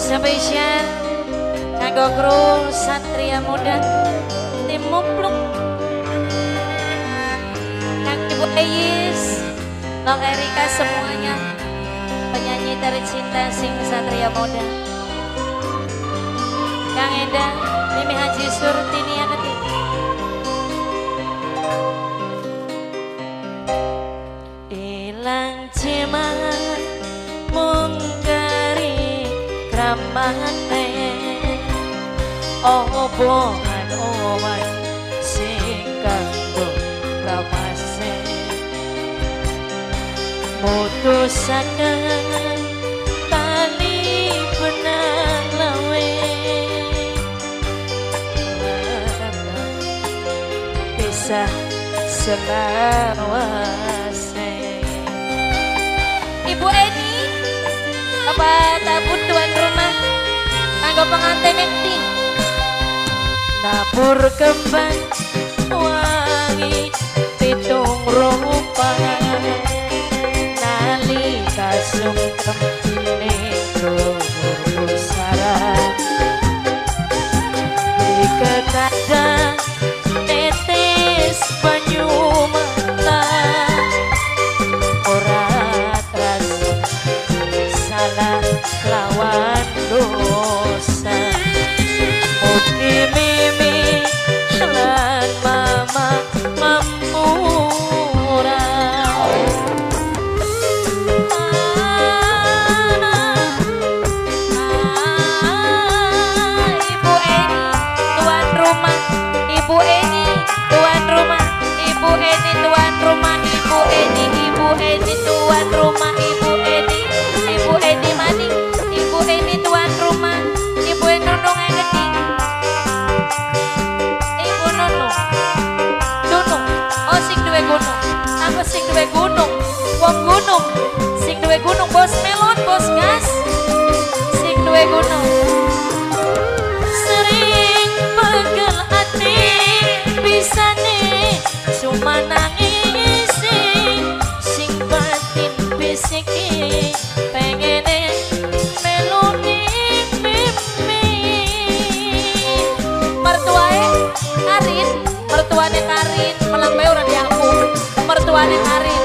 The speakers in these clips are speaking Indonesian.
Spesial kanggo kru Satria Muda tim Mupluk, Kang Ibu Eyis, Long Erika, semuanya penyanyi tercinta sing Satria Muda, Kang Eda, Mimi Haji Surtini yang ketiga. Ilang ciman mungkari kramane omongan oman sing kanggo ramase mutusaken tali benang lawe pisah selawase. Ibu Eni, Bapak tabut tuan rumah kanggo pengantin enting dapur kembang wangi pitung rupa nalika sungkem ning pusara diketadang tetes banyu mata ora terasa salah lawan dosa. Mugi Mimi lan Mama Mamura Ibu Eni tuan rumah, Ibu Eni tuan rumah, Ibu Eni tuan rumah, Ibu Eni, Ibu Eni tuan rumah, Ibu Eni, Ibu Eni maning, Ibu Eni tuan rumah, Ibu Eni nunung yang gede, Ibu nunung, nunung, oh sing duwe gunung, aku sing duwe gunung, wong gunung, sing duwe gunung, bos melon, bos gas, sing duwe gunung. Sering pegel ati bisane cuma nangis sing batin bisiki pengene meloni mimi mertuane Karin melang bae ora diaku mertuane Karin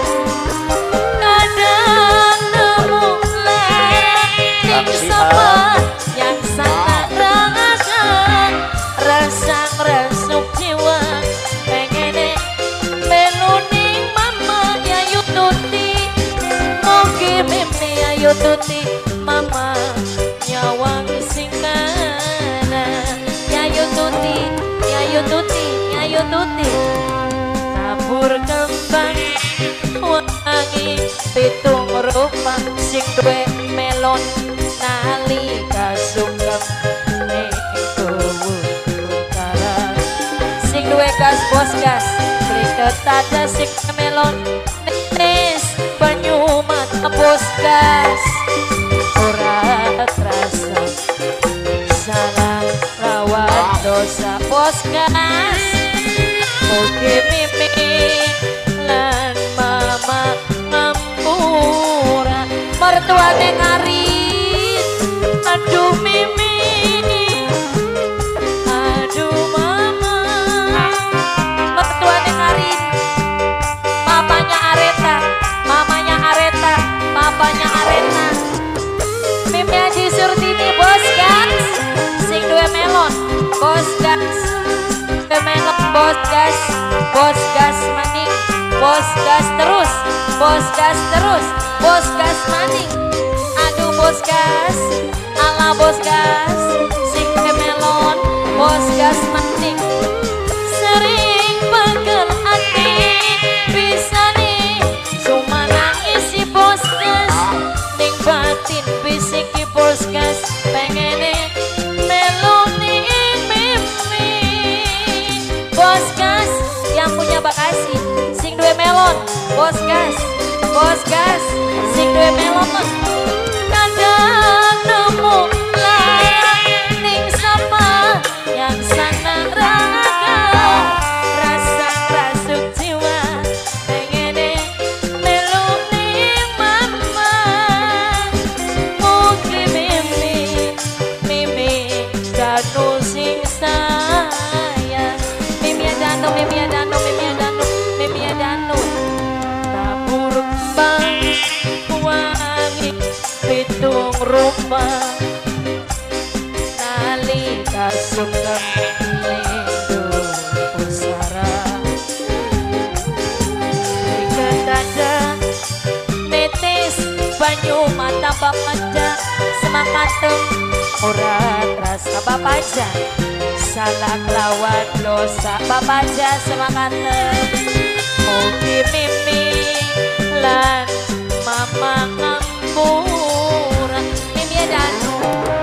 kadang nemu lereng sama yang sangat rasakan rasa ngrasuk jiwa pengene meloni mama yayu tuti mugi mimi ayu tuti mama nyawang singkana yayu tuti yayu tuti yayu tuti tabur kembang wangi pitung rupa sing duwe melon nalika sungkem ning utara sing duwe gas bos gas kriket ada sing melon netes banyu mata bos gas ora terasa salah lawan dosa bos gas. Mugi Mimi lan Mama Ngampura mertuane Karin aduh Mimi aduh Mama mertuane Karin papanya Areta mamanya Areta papanya Areta Mimi Haji Surtini bos gas sing duwe melon bos gas melon bos gas maning bos gas terus bos gas terus bos gas maning aduh bos gas ala bos gas sing melon bos gas maning sering pegel ati bisane cuma nangis si bos gas ning batin bisiki bos gas pengene meloni mimi bos gas yang punya Bekasi sing duwe melon bos gas sing duwe melon kadang nemu ning sama yang sangat raga rasa rasuk jiwa pengene meloni mama mugi Mimi mimiadano tabur kembang wangi pitung rumah nalika sungkem lindu pusara diketanda netes banyu mata bapaja semakatem ora rasa bapaja salah lawan dosa bapaja semakatem mugi mimi lan mama ngampura mimi danu